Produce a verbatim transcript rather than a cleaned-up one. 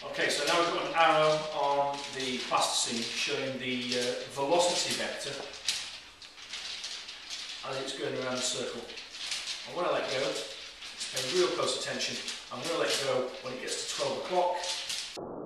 Okay, so now we've got an arrow on the plasticine showing the uh, velocity vector as it's going around the circle. And when I let go, pay real close attention, I'm going to let go when it gets to twelve o'clock.